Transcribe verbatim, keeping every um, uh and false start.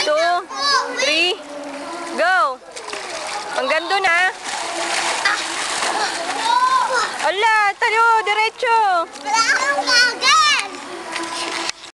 two, three, go! Ang gando na. Ala, tayo, diretso.